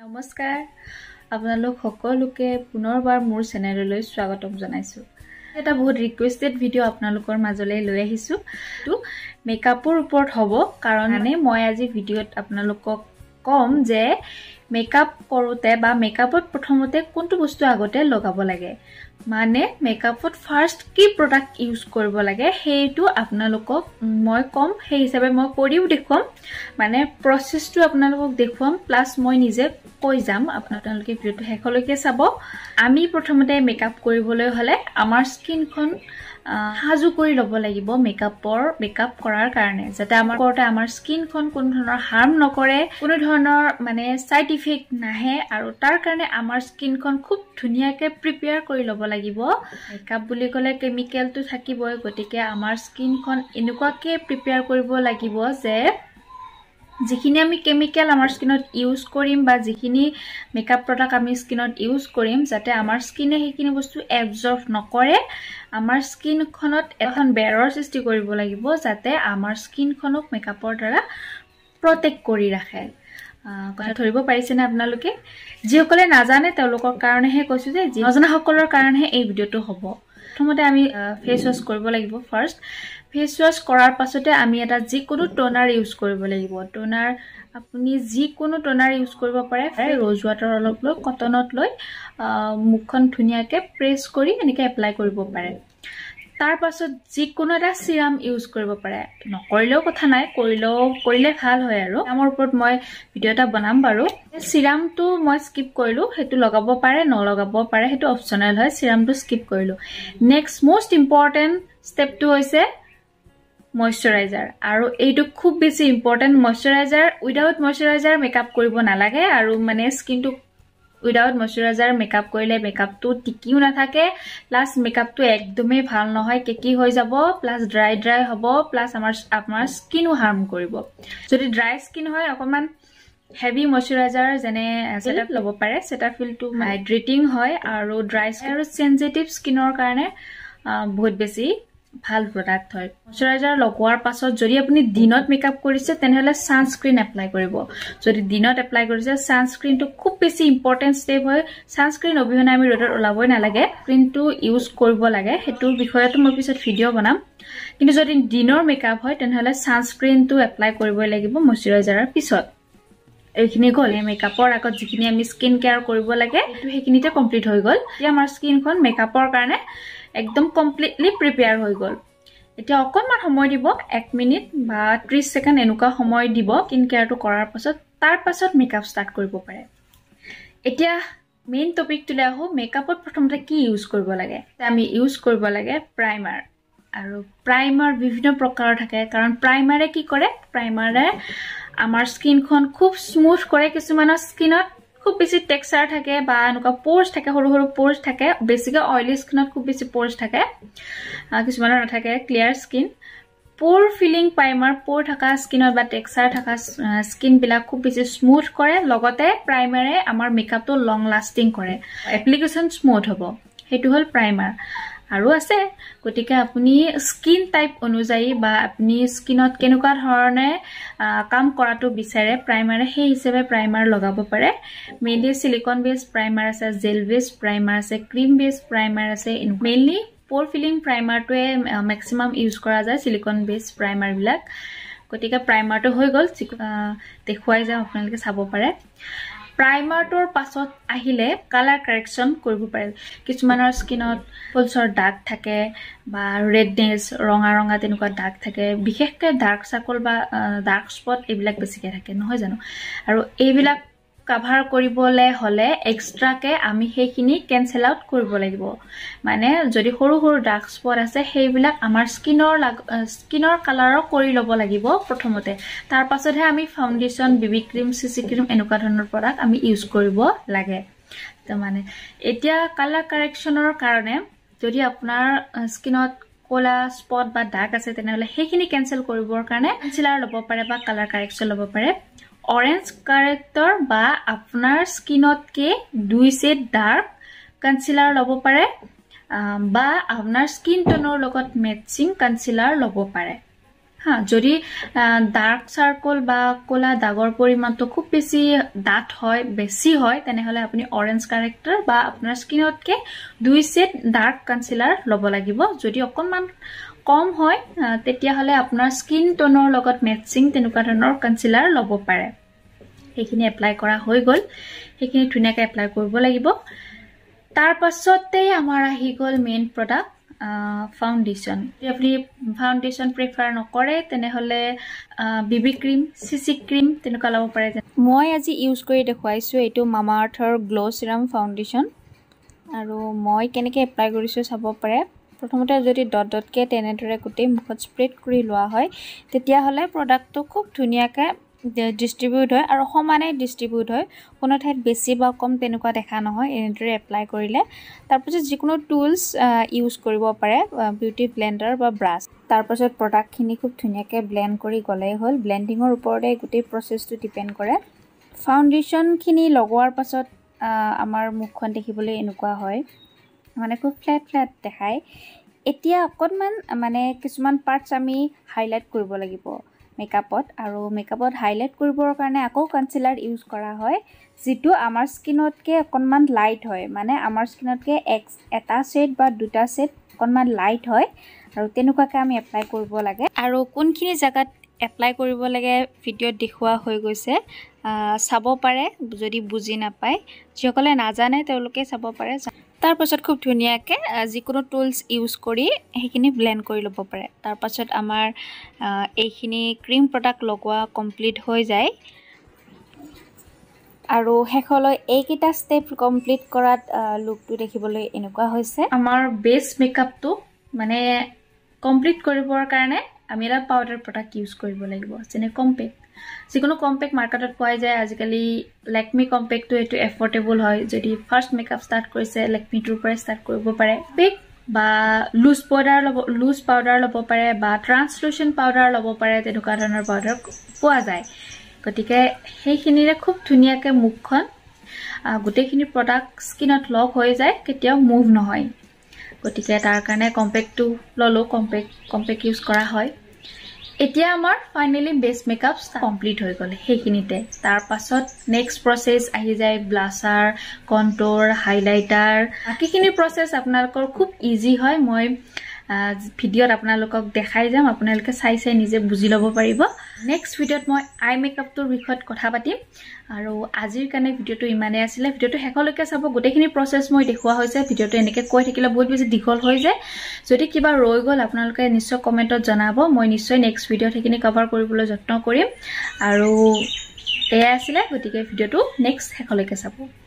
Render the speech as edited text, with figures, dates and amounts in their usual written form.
নমস্কাৰ আপোনালোক সকলোকে পুনৰবাৰ মোৰ চেনেললৈ স্বাগতম জনাইছো এটা বহুত ৰিকুৱেষ্টেড ভিডিও আপোনালোকৰ মাজলৈ লৈ আহিছো তো মেকআপৰ ওপৰত হ'ব কাৰণে মই আজি ভিডিওত আপোনালোকক কম যে মেকআপ কৰোতে বা মেকআপত প্ৰথমতে কোনটো বস্তু আগতে লগাব লাগে মানে মেকআপত ফাৰ্স্ট কি প্ৰডাক্ট ইউজ কৰিব লাগে হেইটো আপোনালোকক মই কম সেই হিচাপে মই কৰিও দেখুৱাম মানে প্ৰসেসটো আপোনালোকক দেখুৱাম প্লাস মই নিজে কৈ যাম আপোনালোকে ভিডিওটো শেষলৈকে চাব আমি প্ৰথমতে মেকআপ কৰিবলৈ হলে আমাৰ স্কিনখন হাজু কৰি লব লাগিব মেকআপ কৰাৰ কাৰণে যাতে আমাৰ স্কিনখন কোনো ধৰণৰ হাৰ্ম নকৰে কোনো ধৰণৰ মানে সাইড ইফেক্ট নাহে আৰু তাৰ কাৰণে আমাৰ স্কিনখন খুব ধুনিয়াকৈ প্ৰিপেয়াৰ কৰি লব লাগিব মেকআপ বুলি ক'লে কেমিক্যালটো থাকিবই গতিকে আমাৰ স্কিনখন এনেকুৱাকৈ প্ৰিপেয়াৰ কৰিব লাগিব যে যিখিনি আমি কেমিক্যাল আমাৰ স্কিনত ইউজ কৰিম বা যিখিনি মেকআপ প্ৰডাক্ট আমি স্কিনত ইউজ কৰিম যাতে আমাৰ স্কিনে সেইখিনি বস্তু এবজৰ্ব নকৰে আমাৰ স্কিনখনত এখন বেৰৰ সৃষ্টি কৰিব লাগিব যাতে আমাৰ স্কিনখনক মেকআপৰ দ্বাৰা প্ৰটেক্ট কৰি ৰাখে কথা ধৰিব পাৰিছে না আপোনালোকে যিসকলে নাজানে তেওঁলোকৰ কাৰণেহে কৈছো যে নজনা সকলৰ কাৰণেহে এই ভিডিওটো হ'ব প্ৰথমতে আমি ফেস ওয়াশ কৰিব লাগিব ফাৰ্স্ট ফেস ওয়াশ কৰাৰ পাছতে আমি এটা যিকোনো টোনাৰ ইউজ কৰিব লাগিব টোনাৰ আপুনি যিকোনো টোনাৰ ইউজ কৰিব পাৰে ৰ'জ ওৱাটাৰ অলপ লৈ কটনত লৈ মুখখন ধুনিয়াকৈ প্ৰেছ কৰি এনেকৈ এপ্লাই কৰিব পাৰে তাৰ পাছত যিকোনো এটা সিৰাম ইউজ কৰিব পাৰে নকৰিলেও কথা নাই কৰিলে ভাল হয় আৰু আমাৰ ওপৰত মই ভিডিও এটা বনাম বাৰু সিৰামটো মই স্কিপ কৰিলো হেতু লগাব পাৰে নলগাব পাৰে হেতু অপচনেল হয় সিৰামটো স্কিপ কৰিলো নেক্সট মোস্ট ইম্পৰ্টেন্ট স্টেপটো হৈছে ময়শ্চাৰাইজাৰ আৰু এইটো খুব বেছি important moisturiser without moisturiser makeup কৰিব নালাগে আৰু মানে স্কিনটো উইদাউট ময়শ্চাৰাইজাৰ মেকআপ কৰিলে মেকআপটো টিকিও নাথাকে প্লাস মেকআপটো একদমেই ভাল নহয় কেকি হৈ যাব প্লাস ড্ৰাই হ'ব প্লাস আমাৰ স্কিনও হাৰ্ম কৰিব যদি ড্ৰাই স্কিন হয় অকমান হেভি ময়শ্চাৰাইজাৰ যেনে সেটআপ লব পাৰে সেটাফিলটো হাইড্ৰেটিং হয় আৰু ড্ৰাই আৰু সেনজিটিভ স্কিনৰ কাৰণে বহুত বেছি ভাল প্ৰডাক্ট হয় ময়শ্চাৰাইজাৰ লগোৱাৰ পাছত যদি আপুনি দিনত মেকআপ কৰিছে তেনেহলে সানস্ক্ৰিন এপ্লাই কৰিব যদি দিনত এপ্লাই কৰিছে সানস্ক্ৰিনটো খুব বেছি ইম্পৰ্টেন্ট স্টেপ হয় সানস্ক্ৰিন অবিহনে আমি ৰ'দত ওলাবই নালাগে স্ক্ৰিনটো ইউজ কৰিব লাগে হেতুৰ বিষয়টো মই পিছত ভিডিও বনাম কিন্তু যদি দিনৰ মেকআপ হয় তেনেহলে সানস্ক্ৰিনটো এপ্লাই কৰিবই লাগিব ময়শ্চাৰাইজাৰৰ পিছত এইখিনি গ'ল মেকআপৰ আগত যিখিনি আমি স্কিন কেয়াৰ কৰিব লাগে সেইখিনিতে কমপ্লিট হৈ গ'ল এতিয়া আমাৰ স্কিনখন মেকআপৰ কাৰণে একদম কমপ্লিটলি প্ৰিপেয়াৰ হৈ গ'ল এতিয়া অকনমান সময় দিব 1 মিনিট বা 30 সেকেন্ড এনেকুৱা সময় দিব স্কিন কেয়াৰটো কৰাৰ পাছত তাৰ পাছত মেকআপ ষ্টাৰ্ট কৰিব পাৰে এতিয়া মেইন টপিকটোলৈ আহো মেকআপত প্ৰথমতে কি ইউজ কৰিব লাগে আমি ইউজ কৰিব লাগে প্ৰাইমাৰ আৰু প্ৰাইমাৰ বিভিন্ন প্ৰকাৰৰ থাকে কাৰণ প্ৰাইমাৰে কি কৰে প্ৰাইমাৰে আমাৰ স্কিনখন খুব স্মুথ কৰে কিছুমানৰ স্কিনত খুব বেছি টেক্সচাৰ থাকে বা এনেকুৱা পোৰ্স থাকে সৰু সৰু পোৰ্স থাকে বেছিকৈ অইলি স্কিনত খুব বেছি পোৰ্স থাকে কিছুমানৰ নাথাকে clear skin pore filling primer pore থকা স্কিনত বা টেক্সচাৰ থকা স্কিন বিলাক খুব বেছি স্মুথ কৰে লগতে প্ৰাইমাৰে আমাৰ মেকআপটো লং লাস্টিং কৰে এপ্লিকেশন স্মুথ হ'ব হেতু হল প্ৰাইমাৰ আৰু আছে গতিকে আপুনি স্কিন টাইপ অনুযায়ী বা আপুনি স্কিনত কেনেকুৱা ধৰণে কাম কৰাটো বিচাৰে প্ৰাইমাৰে সেই হিচাপে প্ৰাইমাৰ লগাব পাৰে মেইনলি সিলিকন বেস প্ৰাইমাৰ আছে জেল বেস প্ৰাইমাৰ আছে ক্ৰীম বেস প্ৰাইমাৰ আছে মেইনলি পোৰ ফিলিং প্ৰাইমাৰটোৱে ম্যাক্সিমাম ইউজ কৰা যায় সিলিকন বেস প্ৰাইমাৰ বিলাক গতিকে প্ৰাইমাৰটো হৈ গ'ল দেখুৱাই যাম আপোনালোকে চাব পাৰে প্ৰাইমাৰটোৰ পাছত আহিলে কালাৰ কাৰেকচন কৰিব পাৰে কিছুমানৰ স্কিনত ফুলছৰ দাগ থাকে বা ৰেডনেস ৰঙা তেনেকুৱা দাগ থাকে বিশেষকৈ ডাৰ্ক সাৰ্কল বা ডাৰ্ক স্পট এইবিলাক বেছিকৈ থাকে নহয় জানো আৰু এইবিলাক কভাৰ কৰিবলৈ হলে এক্সট্ৰাকে আমি সেইখিনি কেনসেল আউট কৰিব লাগিব মানে যদি সৰু সৰু ডাৰ্ক স্পট আছে সেইবিলাক আমাৰ স্কিনৰ কালাৰৰ কৰি ল'ব লাগিব প্ৰথমতে তাৰ পাছতহে আমি foundation BB cream CC cream এনেকুৱা ধৰণৰ প্ৰডাক্ট আমি ইউজ কৰিব লাগে তো মানে এতিয়া কালাৰ কাৰেকচনৰ কাৰণে যদি আপোনাৰ স্কিনত কোলা স্পট বা দাগ আছে তেনেহলে সেইখিনি কেনসেল কৰিবৰ কাৰণে কনসিলাৰ ল'ব পাৰে বা কালাৰ কাৰেকচন ল'ব পাৰে অৰেঞ্জ কাৰেক্টৰ বা আপোনাৰ স্কিনতকে 2 শেড ডাৰ্ক কনসিলাৰ ল'ব পাৰে বা আপোনাৰ স্কিন টোনৰ লগত মেচিং কনসিলাৰ ল'ব পাৰে হ্যাঁ যদি ডার্ক সার্কল বা কোলা দাগৰ পৰিমাণটো খুব বেছি ডাঠ হয় বেছি হয় তেনেহলে আপুনি অৰেঞ্জ কাৰেক্টাৰ বা আপোনাৰ স্কিনতকে 2 সেট ডার্ক কনসিলাৰ লব লাগিব যদি অকনমান কম হয় তেতিয়া হলে আপোনাৰ স্কিন টোনৰ লগত মেচিং তেনেকুৱা ধৰণৰ কনসিলাৰ লব পাৰে এইখিনি এপ্লাই কৰা হৈ গল এইখিনি ধুনিয়াকৈ এপ্লাই কৰিব লাগিব তাৰ পাছতে আমাৰ আহি গল মেইন প্ৰডাক্ট ফাউন্ডেশন যদি ফাউন্ডেশন প্রেফার নকৰে তেনেহলে বিবি ক্রিম সিসি ক্রিম তেনেকুৱা লব পাৰে মই আজি ইউজ কৰি দেখুৱাইছো এটো মামা আৰ্থৰ গ্লো সিরাম ফাউন্ডেশন আৰু মই কেনেকৈ এপ্লাই কৰিছো চাব পাৰে প্ৰথমতে যদি ডট ডট কে তেনেদৰে গোটেই মুখত স্প্ৰেড কৰি লোৱা হয় তেতিয়া হলে প্ৰডাক্টটো খুব ধুনিয়াকৈ ডিস্ট্রিবিউট হয় আৰু সমানে ডিস্ট্রিবিউট হয় কোনো ঠাইত বেছি বা কম তেনেকুৱা দেখা নহয় এনেদৰে এপ্লাই কৰিলে তাৰপিছত যিকোনো টুলস ইউজ কৰিব পাৰে বিউটি ব্লেন্ডাৰ বা ব্ৰাশ তাৰপিছত প্ৰডাক্টখিনি খুব ধুনিয়াকৈ ব্লেন্ড কৰি গলে হ'ল ব্লেন্ডিংৰ ওপৰতে গোটেই প্ৰসেসটো ডিপেন্ড কৰে ফাউন্ডেশনখিনি লগোৱাৰ পাছত আমাৰ মুখখন দেখিবলৈ এনেকুৱা হয় মানে খুব ফ্ল্যাট ফ্ল্যাট দেখায় এতিয়া অকনমান মানে কিছুমান পাৰ্টস আমি হাইলাইট কৰিব লাগিব মেকআপত আৰু মেকআপত হাইলাইট কৰিবৰ কাৰণে আকৌ কনসিলাৰ ইউজ কৰা হয় যেটো আমাৰ স্কিনতকে অকনমান লাইট হয় মানে আমাৰ স্কিনতকে এটা শেড বা দুটা শেড অকনমান লাইট হয় আৰু তেনেকুৱাকৈ আমি এপ্লাই কৰিব লাগে আৰু কোনখিনি জায়গাত এপ্লাই কৰিব লাগে ভিডিঅ'ত দেখুৱা হৈ গৈছে চাব পাৰে যদি বুজি নাপায় যিসকলে নাজানে তেওঁলোকে চাব পাৰে তাৰ পাছত খুব ধুনিয়াকৈ যিকোনো টুলস ইউজ কৰি হেখিনি ব্লেন্ড কৰি লব পাৰে তাৰ পাছত আমাৰ এইখিনি ক্ৰীম প্ৰডাক্ট লগোৱা কমপ্লিট হৈ যায় আৰু হেখলৈ এইকেইটা স্টেপ কমপ্লিট কৰাত লুকটো দেখিবলৈ এনেকুৱা হৈছে আমাৰ বেস মেকআপটো মানে কমপ্লিট কৰিবৰ কাৰণে আমি এটা পাউডাৰ প্ৰডাক্ট ইউজ কৰিব লাগিব যেনে কম্পেক্ট যিকোনো কম্পেক্ট মাৰ্কেটত পোৱা যায় আজিকালি লেকমি কম্পেক্টটো এটো এফৰ্ডেবল হয় যদি ফাৰ্স্ট মেকআপ স্টাৰ্ট কৰিছে লেকমিটোৰ পৰা স্টাৰ্ট কৰিব পাৰে পিক বা লুজ পাউডাৰ লব পাৰে বা ট্ৰান্সলুচেন্ট পাউডাৰ লব পাৰে তেনেকুৱা ধৰণৰ পাউডাৰ পোৱা যায় গতিকে সেইখিনিৰে খুব ধুনিয়াকৈ মুখখন গোটেইখিনি প্ৰডাক্ট স্কিনত লক হৈ যায় কেতিয়াও মুভ নহয় গতিকে তাৰ কাৰণে কম্পেক্টটো ললো কম্পেক্ট ইউজ কৰা হয় এতিয়া আমাৰ ফাইনালি বেস মেকআপ কমপ্লিট হৈ গল সেইখিনিতে তাৰ পাছত নেক্সট প্ৰসেস আহি যায় ব্লাছাৰ কন্ট্ৰোৰ হাইলাইটাৰ বাকিখিনি প্ৰসেস আপোনালোকৰ খুব ইজি হয় মই ভিডিঅ'ত আপোনালোকক দেখাই যাম আপোনালোকে চাই নিজে বুজি ল'ব পাৰিব নেক্সট ভিডিঅ'ত মই আই মেকআপটোৰ বিষয়ত কথা পাতিম আৰু আজিৰ কাৰণে ভিডিঅ'টো ইমানে আছিল ভিডিঅ'টো শেষলৈকে চাব গোটেইখিনি প্ৰসেস মই দেখুৱা হৈছে ভিডিঅ'টো এনেকৈ কৈ থাকিলে বহুত বেছি দীঘল হৈ যায় যদি কিবা ৰৈ গল আপোনালোকে নিশ্চয় কমেন্টত জনাব মই নিশ্চয় নেক্সট ভিডিঅ'ত হেখিনি কভাৰ কৰিবলৈ যত্ন কৰিম আৰু এয়া আছিল গতিকে ভিডিঅ'টো নেক্সট শেষলৈকে চাব